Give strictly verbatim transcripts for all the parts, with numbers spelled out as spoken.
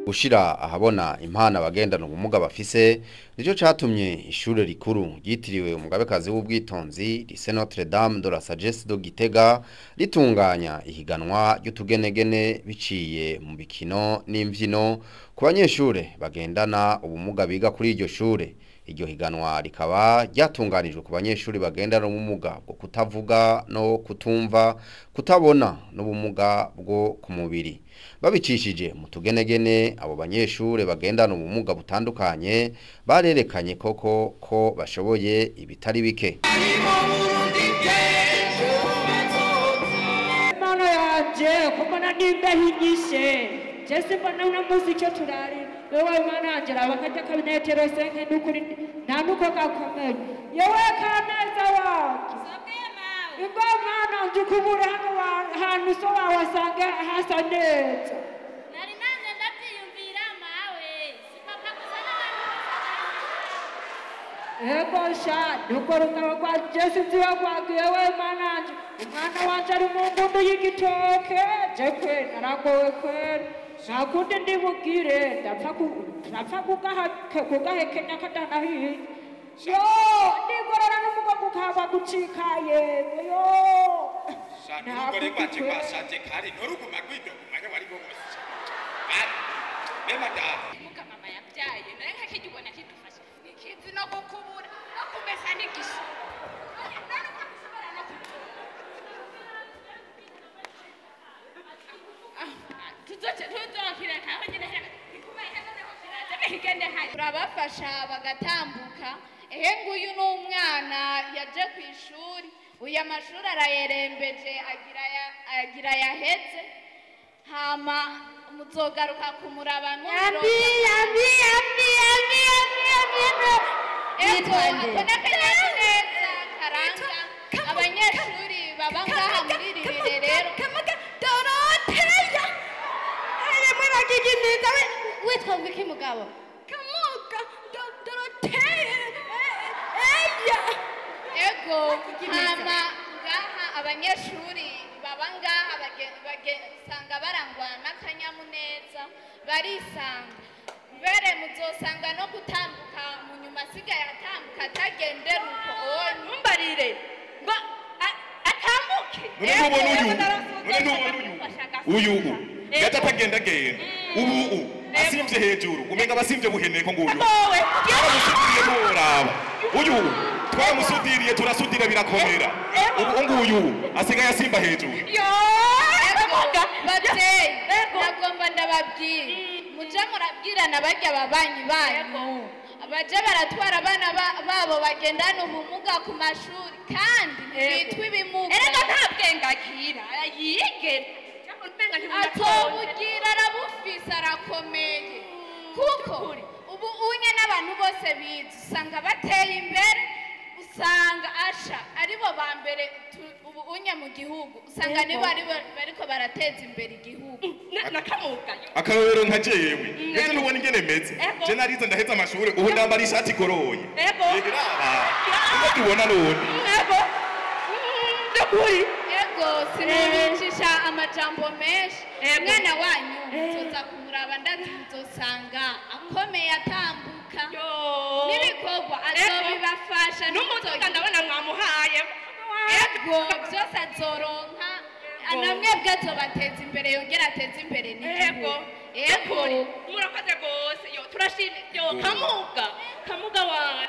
Ushira ahabona impana bagendana ubumuga bafise nico catumye ishure rikuru ryitiriwe umugabekazi w'ubwitonzi Lycée Notre Dame de la Sagesse de Gitega ritunganya ihiganwa ry'utugenegene biciye mu bikino n'imvyino ku banyeshure bagendana ubumuga biga kuri iryo shure. Iryo higanwa rikaba ryatunganijwe ku banyeshuri bagendana ubumuga bwo kutavuga no kutumva, kutabona n'ubumuga bwo ku mubiri. Babicishije mu tugenegene abo banyeshure bagendana ubumuga butandukanye barerekanye koko ko bashoboye ibitari bike. Mana yaje kuko nanimbahigishe Jesse bana una muziki turari wewe mana angela bakajya kabinetero senke nukuri nta nuko gakomeye yewe kaneza waki Igo mana njukubura hano hantu so wawasanga hasa neza Nari nanze ndavyiyumvira mawe sipapa kuzana Ego sha nuko rungabo kwa Jesse ziwa kwa yewe mana anje umwana wanje ari mu ngundu y'igitoke je kwe naragowe kwera nakunde ndibugire ndapfa ndapfa kugaha kugahekenya kadana hihi yo ndigorora n'umugongo ukaba gucikaye yo ntabwo kwaje kwashaje kari ntoruguma gwido kumanya wari bose ari mema da muka mama yabyaye naye nkakijubona kidufasha nikizi no gukubura no kumesa nigisha turabafasha bagatambuka ehe nguyu n'umwana yaje ku ishuri uyu amashuri arayerembeje agira agira yaheze hama muzogaruka kumuraba yambi yambi yambi yambi yambi ego akona kanyamuneza karanga abanyeshuri baba ngaha muri iri rero Doroteya aye mwana kiginiza we witwa ngiki mugabo kamuka Doroteya eya ego hama ngaha abanyeshuri baba ngaha bagesanga barangwa n'akanyamuneza barisanga mbere muzosanga no gutambuka mu nyuma asigaye atambuka atagendera uko oye mumbarire ngo atambuke none ntubona uyu none ntubona uyu uyu gato atagenda genda ubu ubu asimvye hejuru umenga basimvye buheneko nguyu wowe aramusudiriye nturaba uyu twamusudiriye turasudira birakomera ubu nguyu asigaye asimba hejuru yo babyeyi nagomba ndababwira muje murabwirana barya babanyi banyu baje baratwara abana babo bagendana ubumuga ku mashuri kandi bitwa ibimuga erega nta bwenge agira yige atobugira arabufise arakomeye kuko ubu unye n'abantu bose bize usanga bateye imbere usanga asha aribo ba mbere ubu unye mu gihugu usanga nibo bariko barateza imbere igihugu nakamuka akarorero nka jewe ese nubona ingene meze je narize ndaheza amashuri ubu ndambara ishati igoroye ego uko tubona none ego ndakuri ego sinabicisha amajambo menshi umwana wanyu muzoza kumuraba ndazi muzosanga akomeye atambuka n'ibikorwa azobibafasha n'umutuka ndabona mwamuhaye ego byose azoronka namwebwe azobateza imbere yongera ateza imbere n'igihugu ego murakoze rwose yo turashimye yo kamuga kamuga wawe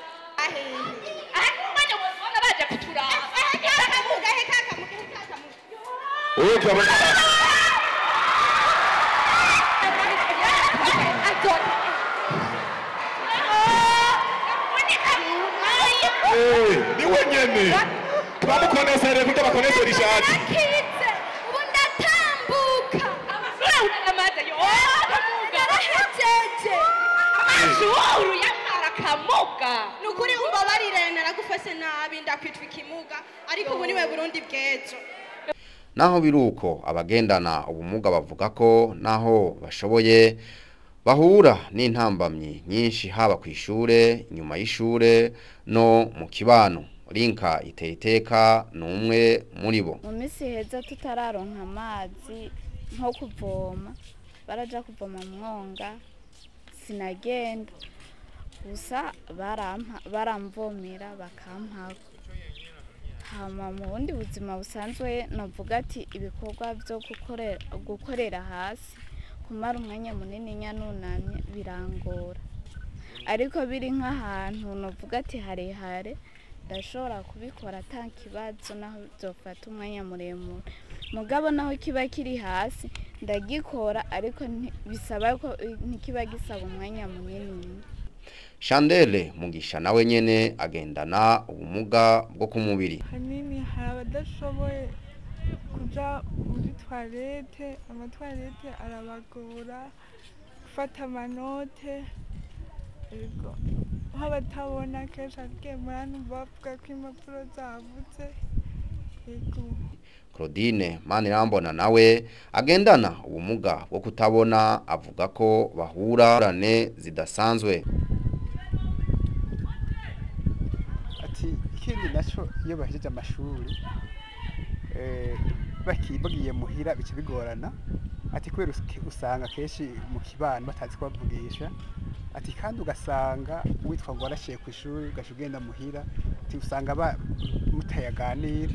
ahe umwanya wabona baje kuturaba kamuga he kakamuga he kakamuga uyu kabona eh ni wenyene twamukonesere kuko bakonesera ishati ubu ndatambuka amashuri amaze yo kamuga bahejeje amashuri yamara kamuga nukuri umbabarire naragufase nabi ndakwitwa ikimuga ariko ubu niwe Burundi bwejo Naho biruko abagendana ubumuga bavuga ko naho bashoboye bahura n'intambamyi nyinshi haba ku ishure inyuma y'ishure no mu kibano. Rinka iteye iteka n'umwe muri bo. Mu minsi heza tutararonka amazi nko kuvoma baraja kuvoma mwonga sinagenda gusa baramvomera bakampako. Hama mu bundi buzima busanzwe novuga ati ibikorwa byo gukorera hasi kumara umwanya munini nyanunamye birangora, ariko biri nk'ahantu novuga ati harehare ndashobora kubikora ata kibazo naho byofata umwanya muremure, mugabo naho kiba kiri hasi ndagikora, ariko bisaba ko ntikiba gisaba umwanya munini. Chandele Mugisha nawe nyene agendana ubumuga bwo ku mubiri. Hanini hari abadashoboye kuja muri toilette, amatwarete arabagora, gufata amanote, ego nk'abatabona kenshi agiye muri hano bavuga ko impapuro zavutse. Ego Claudine Manirambona nawe agendana ubumuga bwo kutabona avuga ko bahura rane zidasanzwe. Ati ikindi naco iyo bahejeje amashuri eh bagiye muhira bice bigorana, ati kubera usanga kenshi mu kibano batazi kubavugisha, ati kandi ugasanga witwa ngo warashiye ku ishuri ugashugenda muhira, ati usanga ba mutayaganira.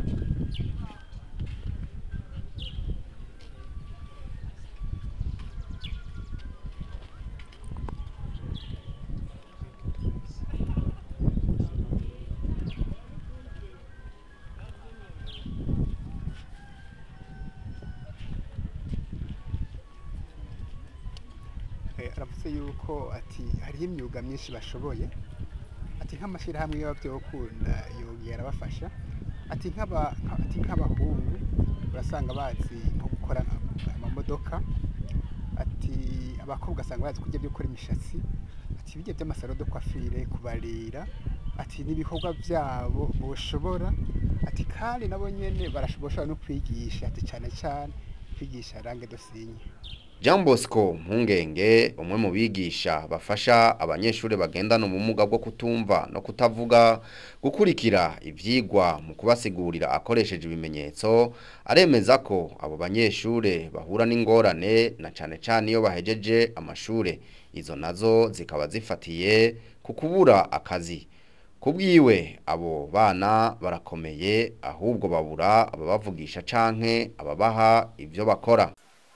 Aravuze yuko ati hari imyuga myinshi bashoboye, ati nk'amashira hamwe y'abavyo kunda yogera bafasha, ati nk'aba ati nk'abahungu urasanga bazi nko gukora amamodoka, ati abakobwa asanga bazi kujya byo gukora imishatsi, ati bijye by'amasaro do kwafire kubarira, ati nibikorwa byabo boshobora, ati kandi nabo nyene barashobora no kwigisha, ati cyane cyane kwigisha range dosinye. Jean Bosco Mpungenge umwe mu bigisha bafasha abanyeshure bagendana ubumuga bwo kutumva no kutavuga gukurikira ivyigwa mu kubasigurira akoresheje ibimenyetso, aremeza ko abo banyeshure bahura n'ingorane na cane cane iyo bahejeje amashure, izo nazo zikaba zifatiye ku kubura akazi. Kubwiwe abo bana barakomeye ahubwo babura ababavugisha canke ababaha ivyo bakora.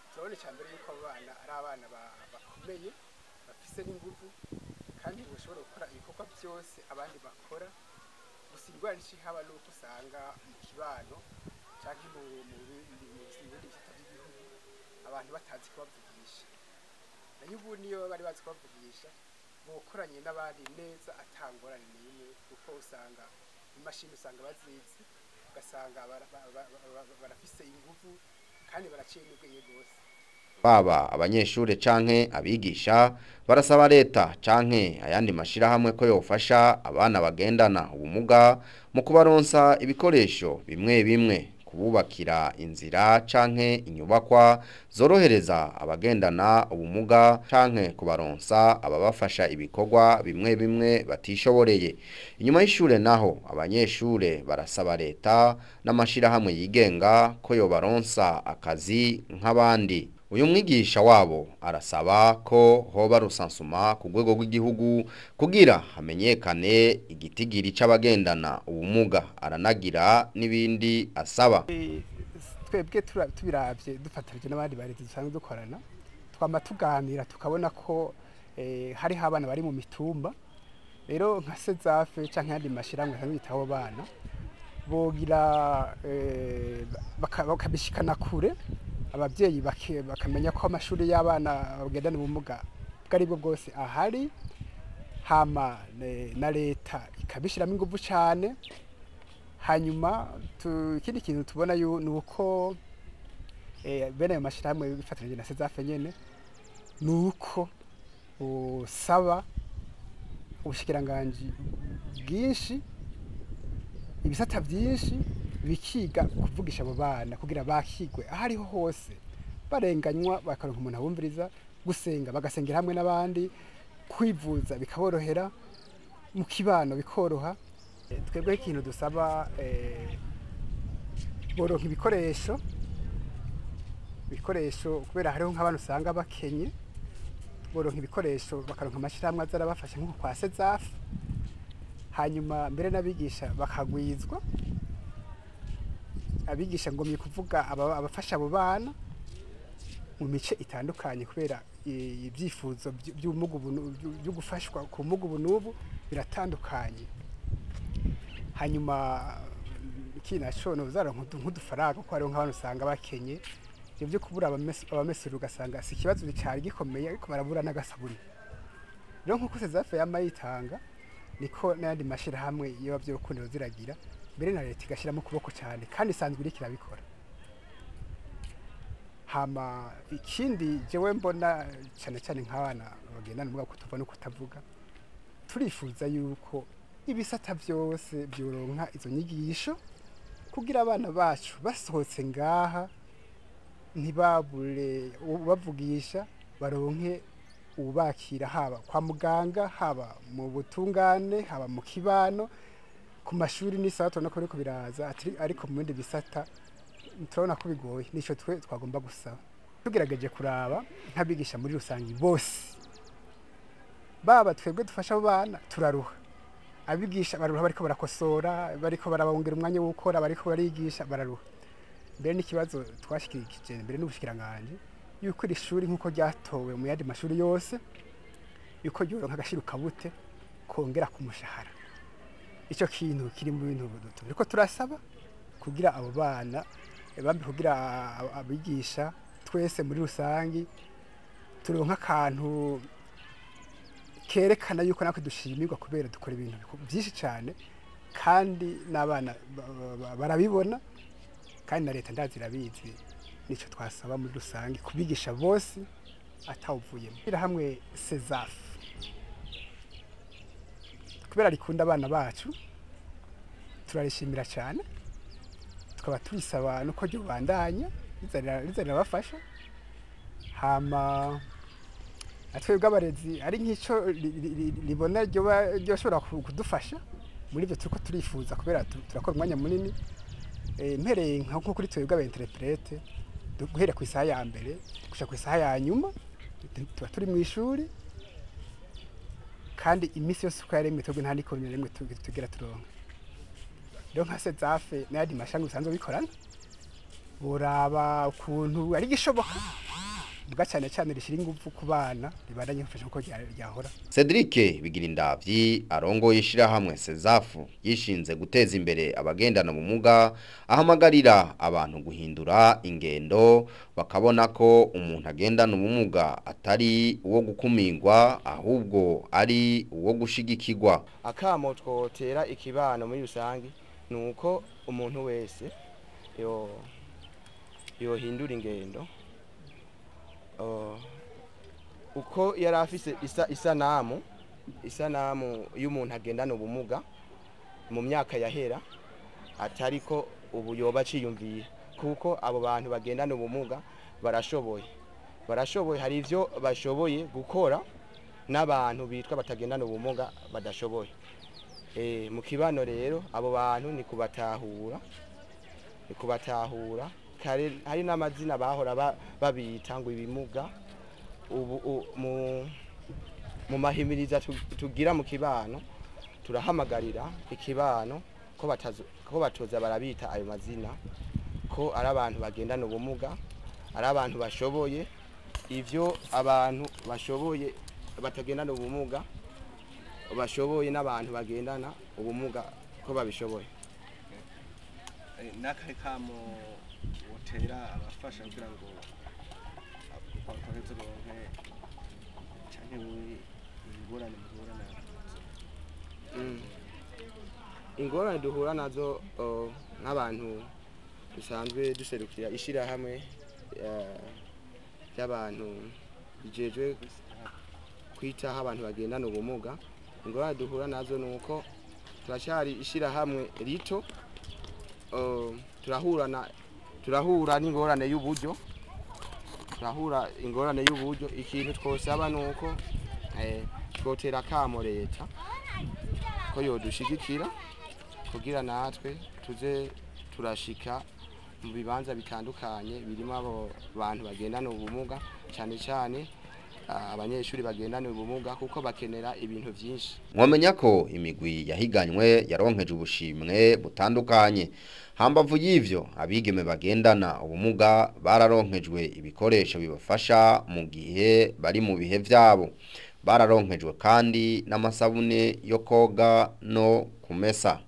Kandi ushobora gukora ibikorwa byose abandi bakora, gusa ingwara ishi haba nuko usanga mu kibano cyangwa mu bindi by'igihugu abantu batazi kubavugisha, nayo ubu niyo bari bazi kubavugisha bokoranye n'abandi neza atangorane n'imwe, kuko usanga imashini usanga bazizi, ugasanga barafise ingufu kandi baraciye n'ubwenge rwose. Baba abanyeshure canke abigisha barasaba leta canke ayandi mashira hamwe ko yofasha abana bagendana ubumuga mu kubaronsa ibikoresho bimwe bimwe, kububakira inzira canke inyubakwa zorohereza abagendana ubumuga canke kubaronsa ababafasha ibikorwa bimwe bimwe batishoboreye. Inyuma y'ishure naho abanyeshure barasaba leta n'amashira hamwe yigenga ko yobaronsa akazi nk'abandi. Uyu mwigisha wabo arasaba ko hoba rusansuma ku rwego rw'igihugu kugira hamenyekane igitigiri c'abagendana ubumuga, aranagira n'ibindi asaba. Twebwe tubiravye dufatarije n'abandi barezi dusanzwe dukorana, twama tuganira tukabona ko hari abana bari mu mitumba, rero nka Sezafe canke yandi mashiramwe nk'ibitabo bana bogira bakabishikana kure, abavyeyi bakamenya ko amashuri y'abana bagendana ubumuga bwari bwo bwose ahari, hama na leta ikabishiramo ingufu cyane. Hanyuma ikindi kintu tubona nuko bene ayo mashirahamwe bifatanyije na Sezafe nyene, nuko usaba ubushikiranganji bwinshi ibisata byinshi bikiga kuvugisha abo bana kugira bakigwe ahariho hose, barenganywa bakaronka umuntu abumviriza, gusenga bagasengera hamwe n'abandi, kwivuza bikaborohera, mu kibano bikoroha. Twebwe ikintu dusaba boronka ibikoresho ibikoresho kubera hariho nk'abantu usanga bakenye boronka ibikoresho bakaronka amashirahamwe aza arabafasha nk'uko kwa sezafu hanyuma mbere n'abigisha bakagwizwa abigisha ngomye kuvuga abafasha abo bana mu mice itandukanye kubera ibyifuzo by'umugu byo gufashwa ku mugu bunubu biratandukanye hanyuma kinashono zaronka nk'udufaranga ko hariho nk'abantu usanga bakenye ibyo byo kubura abamesuru ugasanga si ikibazo cyari gikomeye ariko barabura n'agasabuni rero nk'uko sezafe yamayitanga niko n'ayandi mashirahamwe iyo byo gukundiro ziragira mbere na leta igashyiramo ukuboko cyane kandi isanzwe iri kirabikora hama ikindi jewe mbona cyane cyane nk'abana bagendana ubumuga kutuva no kutavuga turifuza yuko ibisata byose byoronka izo nyigisho kugira abana bacu basohotse ngaha ntibabure ubavugisha baronke ubakira haba kwa muganga haba mu butungane haba mu kibano ku mashuri n'isaha tubona ko ariko biraza ariko mu bindi bisata turabona ko bigoye nicyo twe twagomba gusaba tugerageje kuraba nk'abigisha muri rusange bose baba twebwe dufasha abo bana turaruha abigisha baruha bariko barakosora bariko barabongera umwanya wo gukora bariko barigisha bararuha mbere n'ikibazo twashikirikije mbere n'ubushikiranganje yuko iri shuri nk'uko ryatowe mu yandi mashuri yose yuko ryoronka agashiruka bute kongera ku mushahara icyo kintu kiri mu bintu turiko turasaba kugira abo bana bambi kugira abigisha twese muri rusangi turonka akantu kerekana yuko natwe dushimirwa kubera dukora ibintu byinshi cyane kandi n'abana barabibona kandi na leta ndazirabizi nicyo twasaba muri rusange kubigisha bose atawuvuyemo hamwe sezafu kubera rikunda abana bacu turarishimira cyane tukaba turisaba nuko ryo bandanya rizana bafasha hama atwebwe abarezi ari nk'icyo libona ryo bashobora kudufasha muri byo turiko turifuza kubera turakora umwanya munini mpereye nko kuri twebwe abenterprete guhera ku isaha ya mbere gushika ku isaha ya nyuma tuba turi mu ishuri kandi imisi yose uko yaremwe twebwe nta n'ikomine rimwe tugera turonka rero nka sezafe n'ayandi mashami bisanzwe bikorana buraba ukuntu ari gishoboka bwa cyane cyane rishira ingufu ku bana ribandanye gufasha uko ryahora. Cedric Bigirindavyi arongoye ishirahamwe sezafu yishinze guteza imbere abagendana ubumuga ahamagarira abantu guhindura ingendo bakabona ko umuntu agendana ubumuga atari uwo gukumingwa ahubwo ari uwo gushigikirwa. Akamo twotera ikibano muri rusangi nuko umuntu wese yo yo hindura ingendo Uh, uko yari afise isa isanamu isanamu y'umuntu agendana ubumuga mu myaka yahera atariko ubu yoba ciyumviye kuko abo bantu bagendana ubumuga barashoboye barashoboye hari ivyo bashoboye gukora n'abantu bitwa batagendana ubumuga badashoboye eh mu kibano rero abo bantu ni kubatahura ni kubatahura kare hari n'amazina bahora babita ngo ibimuga ubu mu mu mahimiriza tugira mu kibano turahamagarira ikibano ko batazo ko batoza barabita ayo mazina ko ari abantu bagendana ubumuga ari abantu bashoboye ivyo abantu bashoboye batagendana ubumuga bashoboye n'abantu bagendana ubumuga ko babishoboye nakamo utera abafasha kugira ngo abakozi ronke cyane ingorane muhura nazo ingorane duhura nazo nk'abantu dusanzwe duserukira ishira hamwe y'abantu bijejwe kwitaho abantu bagendana ubumuga ingorane duhura nazo nuko turashari ishira hamwe rito turahurana turahura n'ingorane y'uburyo turahura ingorane y'uburyo ikintu twosaba nuko eh twotera kamo leta ko yodushigikira kugira natwe tuze turashika mu bibanza bitandukanye birimo abo bantu bagendana ubumuga cyane cyane abanyeshuri bagendana ubumuga kuko bakenera ibintu byinshi. Mwamenya ko imigwi yahiganywe yaronkeje ubushimwe butandukanye. Hambavu y'ivyo abigeme bagendana ubumuga bararonkejwe ibikoresho bibafasha mu gihe bari mu bihe vyabo. Bararonkejwe kandi n'amasabune yo koga no kumesa.